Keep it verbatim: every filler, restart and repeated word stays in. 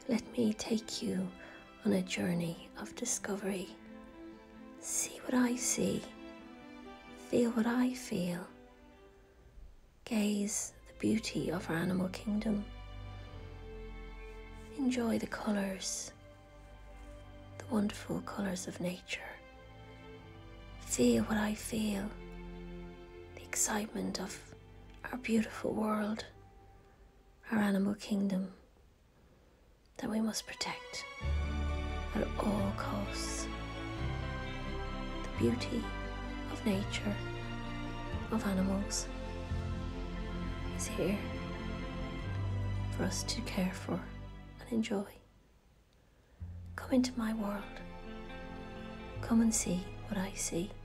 Let me take you on a journey of discovery. See what I see. Feel what I feel. Gaze at the beauty of our animal kingdom. Enjoy the colours, the wonderful colours of nature. Feel what I feel, the excitement of our beautiful world, our animal kingdom that we must protect at all costs. The beauty of nature, of animals, is here for us to care for and enjoy. Come into my world. Come and see what I see.